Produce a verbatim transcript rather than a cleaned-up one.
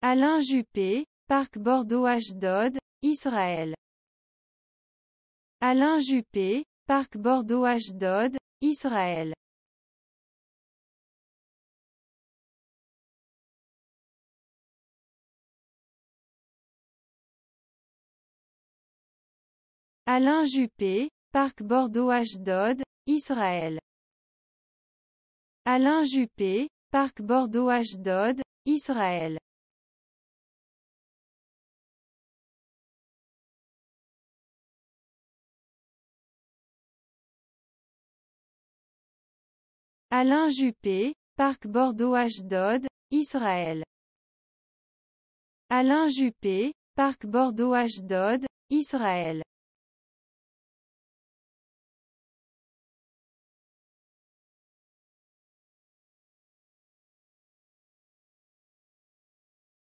Alain Juppé, Parc Bordeaux-Ashdod, Israël. Alain Juppé, Parc Bordeaux-Ashdod, Israël. Alain Juppé, Parc Bordeaux-Ashdod, Israël. Alain Juppé, Parc Bordeaux-Ashdod, Israël. Alain Juppé, Parc Bordeaux-Ashdod, Israël. Alain Juppé, Parc Bordeaux-Ashdod, Israël.